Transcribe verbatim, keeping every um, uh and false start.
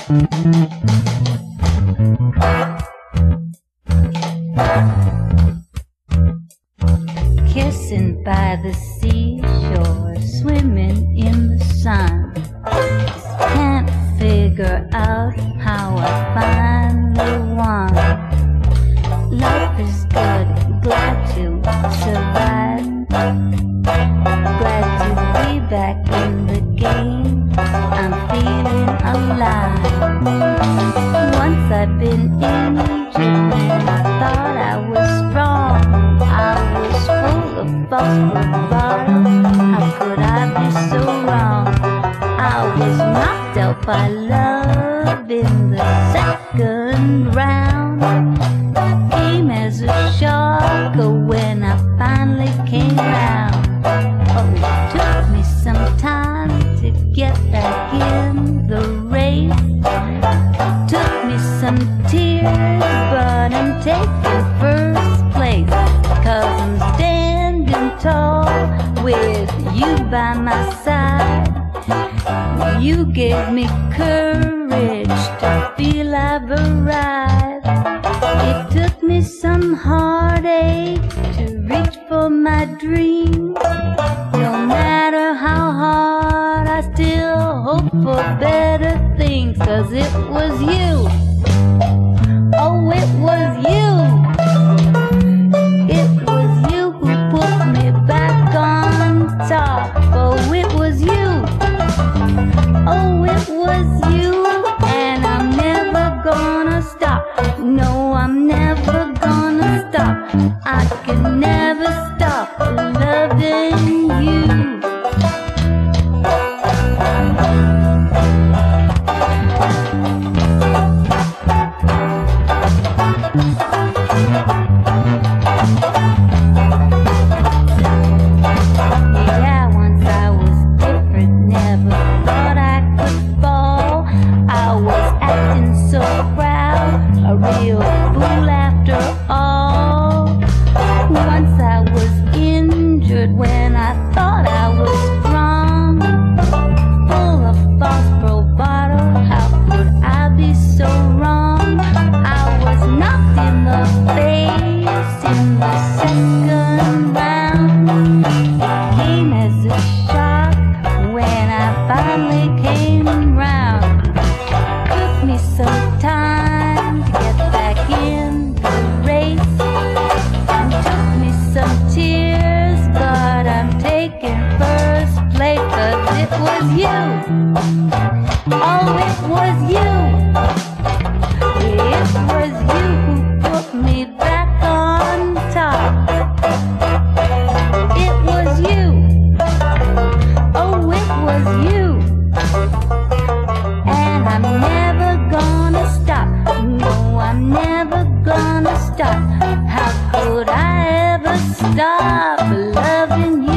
Kissing by the seashore, swimming in the sun. Can't figure out how I finally won. Life is good, glad to survive. Glad to be back in the game. I'm feeling alive. Once I've been injured when I thought I was strong. I was full of false bravado. How could I be so wrong? I was knocked out by love in the second round. Came as a shock when I finally came round. Oh, it took me some time to get back in the race. Took me some tears, but I'm taking first place. Cause I'm standing tall with you by my side. You gave me courage to feel I've arrived. It took me some heartache to reach for my dream. No matter how hard, I still hope for better things. Cause it was you. Oh, it was you. It was you who put me back on top. Oh, it was you. Oh, it was you. And I'm never gonna stop. No, I'm never gonna stop. I can never stop loving you. Yeah, once I was different, never thought I could fall. I was acting so proud, a real fool after all. Once I was injured when I thought I was strong. Full of false bravado, how could I be so wrong? I was knocked in the face in the second round. It came as a shock when I finally came round. Took me some time to get back in the race. And took me some tears, but I'm taking first place. Cause it was you. Oh, it was you. It was you who put me back on top. It was you. Oh, it was you. And I'm never gonna stop. No, I'm never gonna stop. How could I ever stop loving you?